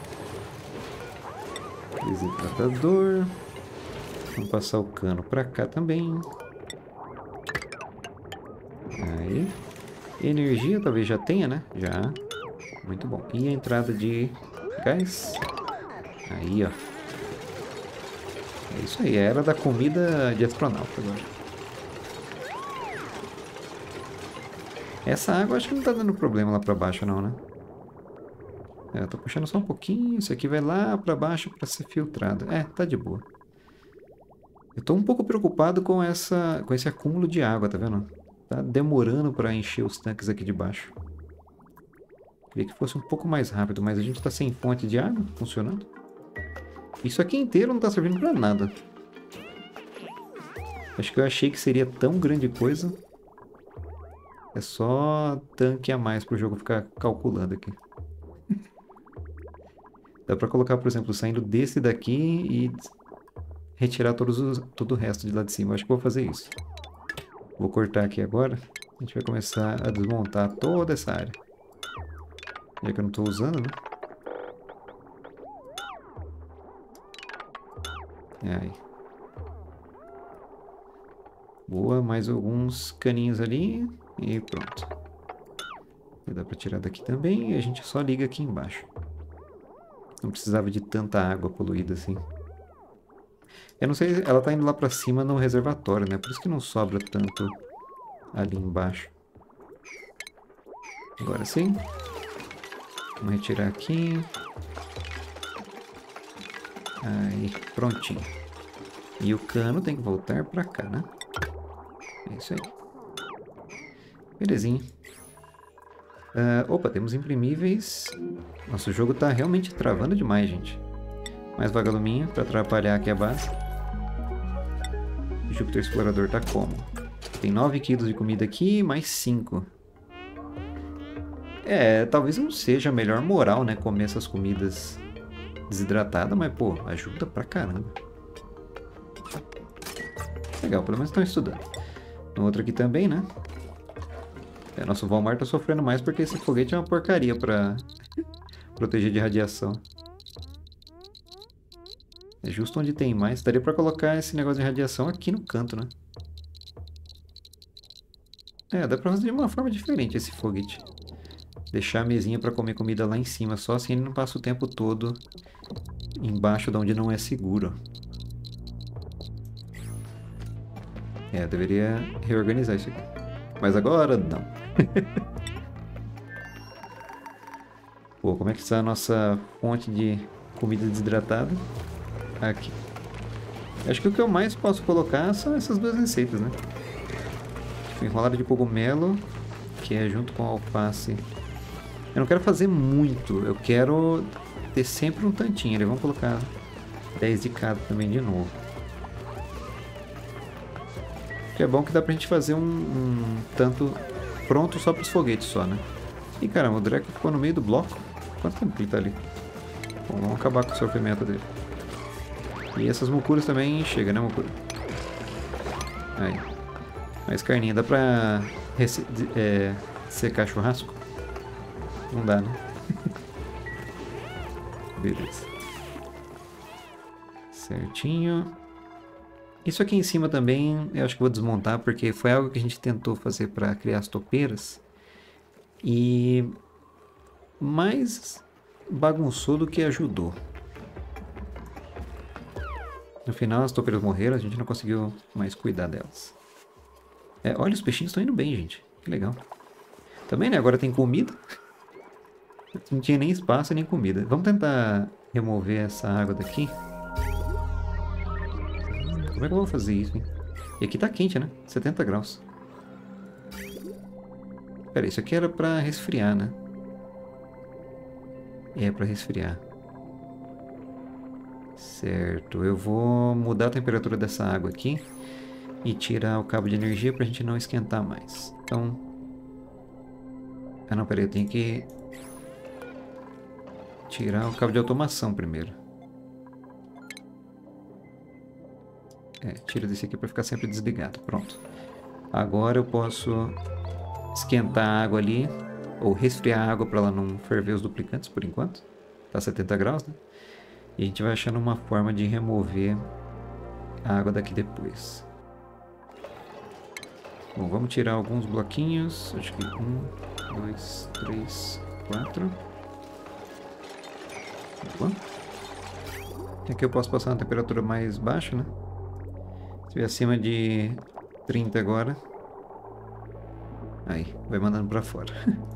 A: Desidratador. Vamos passar o cano pra cá também. Aí. Energia talvez já tenha, né? Já. Muito bom. E a entrada de gás. Aí, ó. É isso aí. Era da comida de astronauta agora. Essa água acho que não tá dando problema lá pra baixo não, né? É, eu tô puxando só um pouquinho. Isso aqui vai lá pra baixo pra ser filtrado. É, tá de boa. Eu tô um pouco preocupado com, essa, com esse acúmulo de água, tá vendo? Tá demorando pra encher os tanques aqui de baixo. Queria que fosse um pouco mais rápido, mas a gente tá sem fonte de água funcionando. Isso aqui inteiro não tá servindo pra nada. Acho que eu achei que seria tão grande coisa. É só tanque a mais pro jogo ficar calculando aqui. Dá pra colocar, por exemplo, saindo desse daqui e retirar todos os, todo o resto de lá de cima. Eu acho que vou fazer isso. Vou cortar aqui agora. A gente vai começar a desmontar toda essa área. Já que eu não estou usando, né? Aí. Boa, mais alguns caninhos ali. E pronto. E dá para tirar daqui também. E a gente só liga aqui embaixo. Não precisava de tanta água poluída assim. Eu não sei, ela tá indo lá para cima no reservatório, né? Por isso que não sobra tanto ali embaixo. Agora sim. Vamos retirar aqui. Aí, prontinho. E o cano tem que voltar pra cá, né? É isso aí. Belezinha. Uh, opa, temos imprimíveis. Nosso jogo tá realmente travando demais, gente. Mais vagaluminho pra atrapalhar aqui a base. O Júpiter Explorador tá como? Tem nove quilos de comida aqui, mais cinco. É, talvez não seja a melhor moral, né? Comer essas comidas desidratadas, mas, pô, ajuda pra caramba. Legal, pelo menos estão estudando. No outro aqui também, né? É, nosso Walmart tá sofrendo mais porque esse foguete é uma porcaria pra proteger de radiação. É justo onde tem mais. Daria pra colocar esse negócio de radiação aqui no canto, né? É, dá pra fazer de uma forma diferente esse foguete. Deixar a mesinha pra comer comida lá em cima, só assim ele não passa o tempo todo embaixo de onde não é seguro. É, deveria reorganizar isso aqui. Mas agora não. Pô, como é que está a nossa fonte de comida desidratada? Aqui. Acho que o que eu mais posso colocar são essas duas receitas, né? Enrolada de cogumelo, que é junto com alface. Eu não quero fazer muito, eu quero ter sempre um tantinho. Eles vão colocar dez de cada também de novo. Que é bom que dá pra gente fazer um, um tanto pronto só para os foguetes só, né? Ih, caramba, o Draco ficou no meio do bloco. Quanto tempo que ele tá ali? Bom, vamos acabar com o sofrimento dele. E essas mucuras também chega, né, mucura? Aí. Mais carninha. Dá pra é, secar churrasco? Não dá, né? Beleza. Certinho. Isso aqui em cima também eu acho que vou desmontar, porque foi algo que a gente tentou fazer para criar as topeiras. E mais bagunçou do que ajudou. No final as topeiras morreram, a gente não conseguiu mais cuidar delas. É, olha, os peixinhos estão indo bem, gente. Que legal. Também, né? Agora tem comida. Não tinha nem espaço nem comida. Vamos tentar remover essa água daqui. Como é que eu vou fazer isso, hein? E aqui tá quente, né? setenta graus. Pera, isso aqui era pra resfriar, né? É, pra resfriar. Certo, eu vou mudar a temperatura dessa água aqui e tirar o cabo de energia pra gente não esquentar mais. Então... Ah não, peraí, eu tenho que tirar o cabo de automação primeiro. É, tira desse aqui pra ficar sempre desligado, pronto. Agora eu posso esquentar a água ali, ou resfriar a água pra ela não ferver os duplicantes por enquanto. Tá setenta graus, né? E a gente vai achando uma forma de remover a água daqui depois. Bom, vamos tirar alguns bloquinhos. Acho que um, dois, três, quatro. Opa. Aqui eu posso passar uma temperatura mais baixa, né? Se estiver acima de trinta agora. Aí, vai mandando pra fora.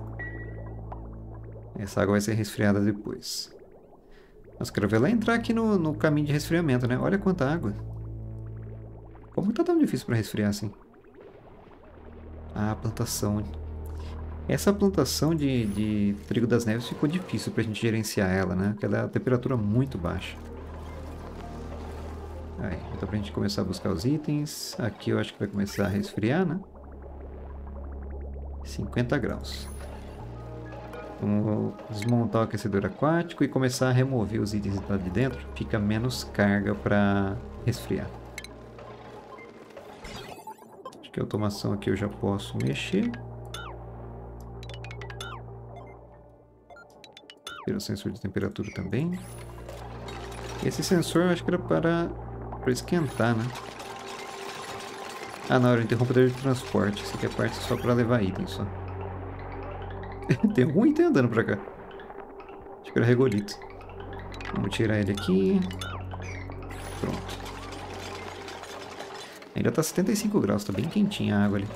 A: Essa água vai ser resfriada depois. Nossa, quero ver ela entrar aqui no, no caminho de resfriamento, né? Olha quanta água. Como tá tão difícil para resfriar assim? Ah, a plantação. Essa plantação de, de trigo das neves ficou difícil pra gente gerenciar ela, né? Porque ela é a temperatura muito baixa. Aí, então pra gente começar a buscar os itens. Aqui eu acho que vai começar a resfriar, né? cinquenta graus. Vamos desmontar o aquecedor aquático e começar a remover os itens lá de dentro. Fica menos carga para resfriar. Acho que a automação aqui eu já posso mexer. Tira o sensor de temperatura também. Esse sensor eu acho que era para, para esquentar, né? Ah, não, era o interruptor de transporte. Essa aqui é a parte só para levar itens só. Tem algum item andando pra cá. Acho que era regolito. Vamos tirar ele aqui. Pronto. Ainda tá setenta e cinco graus, tá bem quentinha a água ali.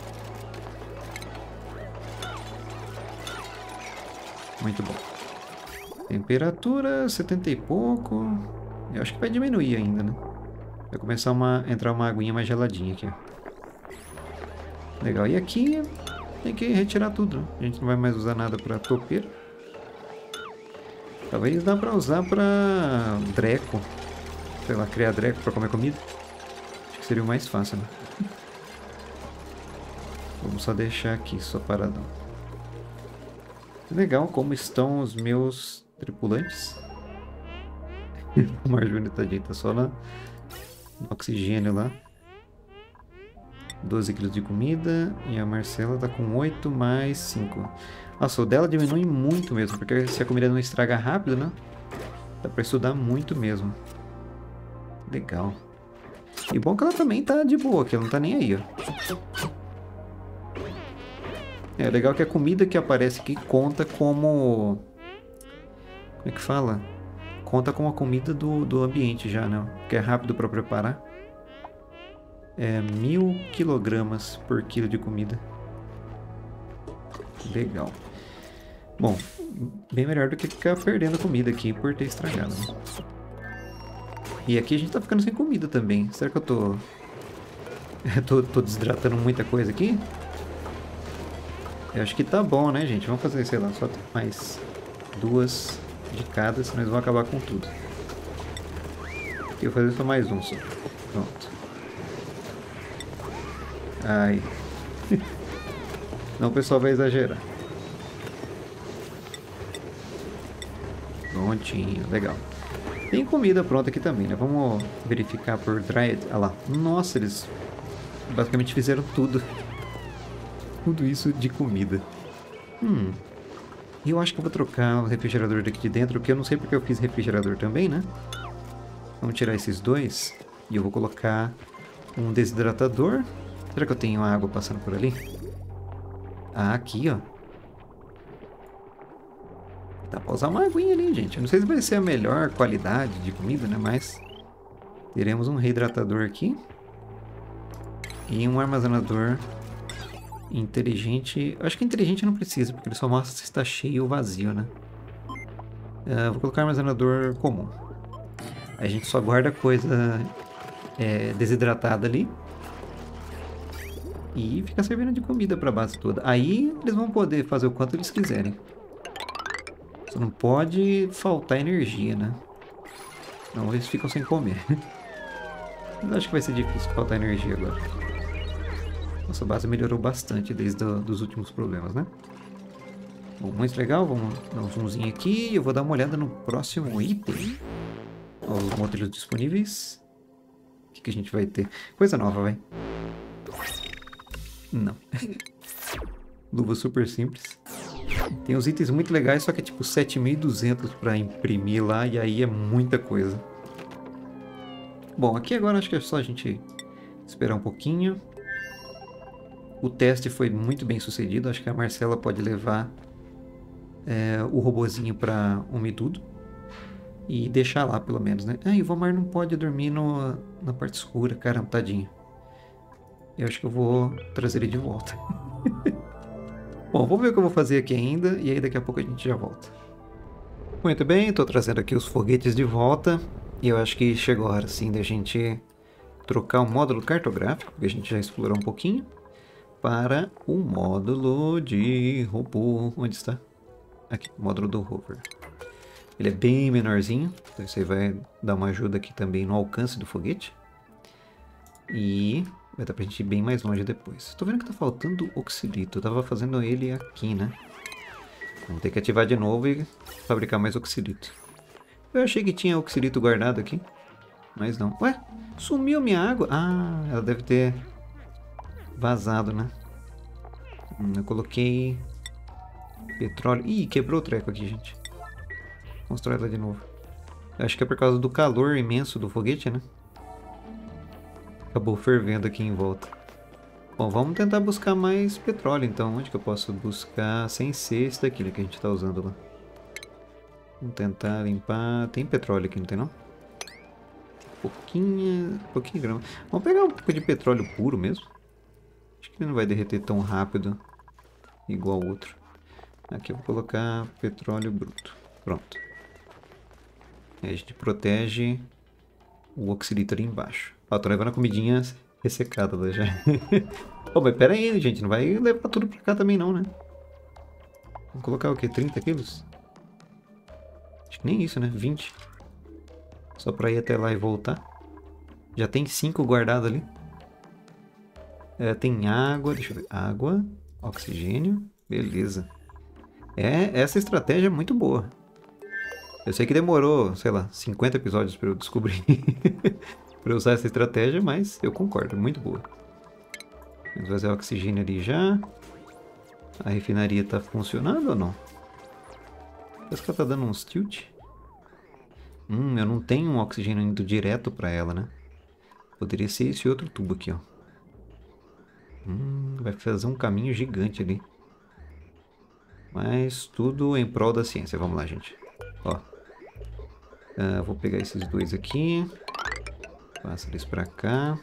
A: Muito bom. Temperatura setenta e pouco. Eu acho que vai diminuir ainda, né? Vai começar a entrar uma aguinha mais geladinha aqui. Legal. E aqui tem que retirar tudo. A gente não vai mais usar nada para topeira. Talvez dá para usar para dreco. Sei lá, criar dreco para comer comida. Acho que seria o mais fácil, né? Vamos só deixar aqui, só paradão. Legal como estão os meus tripulantes. O Marjune, tadinho, tá só lá no oxigênio lá. doze quilos de comida. E a Marcela tá com oito mais cinco. Nossa, o dela diminui muito mesmo. Porque se a comida não estraga rápido, né? Dá pra estudar muito mesmo. Legal. E bom que ela também tá de boa, que ela não tá nem aí, ó. É legal que a comida que aparece aqui conta como... Como é que fala? Conta como a comida do, do ambiente já, né? Que é rápido para preparar. É mil quilogramas por quilo de comida. Legal. Bom, bem melhor do que ficar perdendo comida aqui por ter estragado, né? E aqui a gente tá ficando sem comida também. Será que eu tô... tô, tô desidratando muita coisa aqui? Eu acho que tá bom, né, gente? Vamos fazer, sei lá, só mais duas de cada, senão eles vão acabar com tudo. Aqui eu vou fazer só mais um só. Pronto. Ai. Não, o pessoal vai exagerar. Prontinho, legal. Tem comida pronta aqui também, né? Vamos verificar por Dried. Olha lá. Nossa, eles basicamente fizeram tudo. Tudo isso de comida. Hum. E eu acho que eu vou trocar o refrigerador daqui de dentro, porque eu não sei porque eu fiz refrigerador também, né? Vamos tirar esses dois. E eu vou colocar um desidratador. Será que eu tenho água passando por ali? Ah, aqui, ó. Dá pra usar uma aguinha ali, gente. Eu não sei se vai ser a melhor qualidade de comida, né? Mas teremos um reidratador aqui. E um armazenador inteligente. Eu acho que inteligente não precisa, porque ele só mostra se está cheio ou vazio, né? Uh, vou colocar armazenador comum. A gente só guarda coisa é, desidratada ali. E fica servindo de comida para a base toda. Aí eles vão poder fazer o quanto eles quiserem. Só não pode faltar energia, né? Não, eles ficam sem comer. Mas acho que vai ser difícil faltar energia agora. Nossa base melhorou bastante desde do, dos últimos problemas, né? Bom, muito legal. Vamos dar um zoomzinho aqui. Eu vou dar uma olhada no próximo item. Ó, os modelos disponíveis. O que, que a gente vai ter? Coisa nova, vai. Não. Luva super simples. Tem uns itens muito legais, só que é tipo sete mil e duzentos para imprimir lá. E aí é muita coisa. Bom, aqui agora acho que é só a gente esperar um pouquinho. O teste foi muito bem sucedido. Acho que a Marcela pode levar é, o robozinho para Umidudo e deixar lá pelo menos, né? Ah, e o Vomar não pode dormir no, na parte escura. Caramba, tadinho. Eu acho que eu vou trazer ele de volta. Bom, vamos ver o que eu vou fazer aqui ainda e aí daqui a pouco a gente já volta. Muito bem, estou trazendo aqui os foguetes de volta e eu acho que chegou a hora sim da gente trocar o módulo cartográfico, que a gente já explorou um pouquinho, para o módulo de robô. Onde está? Aqui, o módulo do rover. Ele é bem menorzinho, então isso aí vai dar uma ajuda aqui também no alcance do foguete. E vai dar pra gente ir bem mais longe depois. Tô vendo que tá faltando oxilito. Eu tava fazendo ele aqui, né? Vamos ter que ativar de novo e fabricar mais oxilito. Eu achei que tinha oxilito guardado aqui, mas não. Ué, sumiu minha água? Ah, ela deve ter vazado, né? Hum, eu coloquei petróleo. Ih, quebrou o treco aqui, gente. Constrói ela de novo. Eu acho que é por causa do calor imenso do foguete, né? Acabou fervendo aqui em volta. Bom, vamos tentar buscar mais petróleo então. Onde que eu posso buscar sem ser esse daqui, né, que a gente tá usando lá? Vamos tentar limpar. Tem petróleo aqui, não tem não? Pouquinha... Pouquinho grama. Vamos pegar um pouco de petróleo puro mesmo. Acho que ele não vai derreter tão rápido igual o outro. Aqui eu vou colocar petróleo bruto. Pronto. Aí a gente protege o oxilito ali embaixo. Ó, tô levando a comidinha ressecada lá já. Pô, mas pera aí, gente. Não vai levar tudo pra cá também não, né? Vamos colocar o quê? trinta quilos? Acho que nem isso, né? vinte. Só pra ir até lá e voltar. Já tem cinco guardados ali. É, tem água. Deixa eu ver. Água. Oxigênio. Beleza. É, essa estratégia é muito boa. Eu sei que demorou, sei lá, cinquenta episódios pra eu descobrir. Pra usar essa estratégia, mas eu concordo, muito boa. Vamos fazer o oxigênio ali já. A refinaria tá funcionando ou não? Parece que ela tá dando uns tilt. Hum, eu não tenho um oxigênio indo direto pra ela, né? Poderia ser esse outro tubo aqui, ó. Hum, vai fazer um caminho gigante ali. Mas tudo em prol da ciência. Vamos lá, gente. Ó. Uh, vou pegar esses dois aqui. Passa eles pra cá.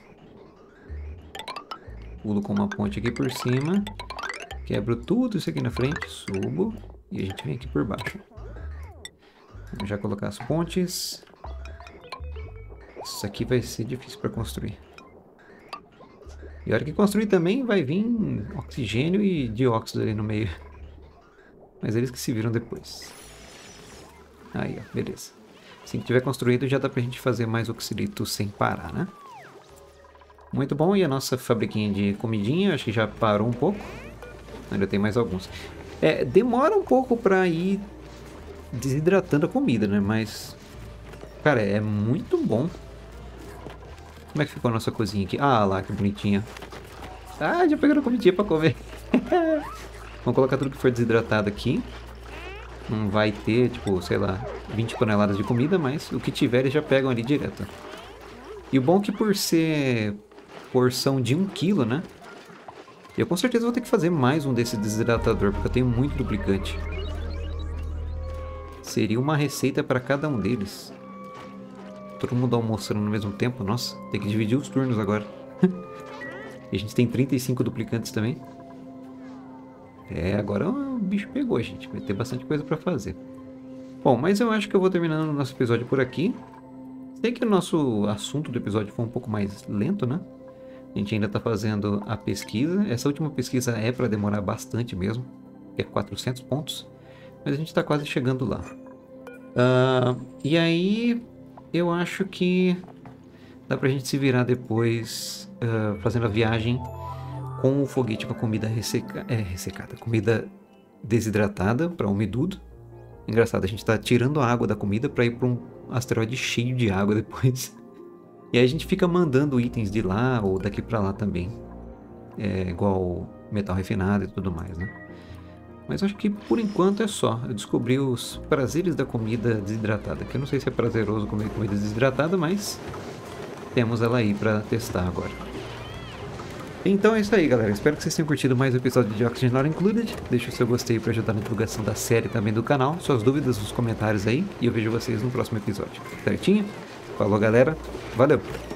A: Pulo com uma ponte aqui por cima. Quebro tudo isso aqui na frente. Subo. E a gente vem aqui por baixo. Vamos já colocar as pontes. Isso aqui vai ser difícil para construir. E a hora que construir também vai vir oxigênio e dióxido ali no meio. Mas eles que se viram depois. Aí, ó. Beleza. Assim que tiver construído já dá pra gente fazer mais oxilito sem parar, né? Muito bom. E a nossa fabriquinha de comidinha, acho que já parou um pouco. Ainda tem mais alguns. É, demora um pouco pra ir desidratando a comida, né? Mas Cara, é muito bom. Como é que ficou a nossa cozinha aqui? Ah, lá, que bonitinha. Ah, já pegando comidinha pra comer. Vamos colocar tudo que for desidratado aqui. Não vai ter, tipo, sei lá, vinte toneladas de comida, mas o que tiver eles já pegam ali direto. E o bom é que por ser porção de um quilo, né? Eu com certeza vou ter que fazer mais um desse desidratador, porque eu tenho muito duplicante. Seria uma receita para cada um deles. Todo mundo almoçando no mesmo tempo, nossa, tem que dividir os turnos agora. E a gente tem trinta e cinco duplicantes também. É, agora o bicho pegou, gente. Vai ter bastante coisa pra fazer. Bom, mas eu acho que eu vou terminando o nosso episódio por aqui. Sei que o nosso assunto do episódio foi um pouco mais lento, né? A gente ainda tá fazendo a pesquisa. Essa última pesquisa é pra demorar bastante mesmo. Que é quatrocentos pontos. Mas a gente tá quase chegando lá. Uh, e aí, eu acho que dá pra gente se virar depois uh, fazendo a viagem com o foguete com a comida resseca... é, ressecada, comida desidratada para umidudo. Engraçado, a gente tá tirando a água da comida para ir para um asteroide cheio de água depois. E aí a gente fica mandando itens de lá ou daqui para lá também. É igual metal refinado e tudo mais, né? Mas acho que por enquanto é só. Eu descobri os prazeres da comida desidratada. Que eu não sei se é prazeroso comer comida desidratada, mas temos ela aí para testar agora. Então é isso aí, galera. Espero que vocês tenham curtido mais um episódio de Oxygen Not Included. Deixe o seu gostei para ajudar na divulgação da série e também do canal. Suas dúvidas nos comentários aí. E eu vejo vocês no próximo episódio. Certinho? Falou, galera. Valeu!